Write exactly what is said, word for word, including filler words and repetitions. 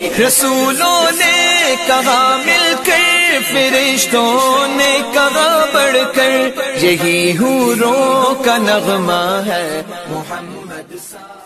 रसूलों ने कहा मिलकर, फरिश्तों ने कहा बढ़कर, यही हूरों का नगमा है मोहम्मद सा।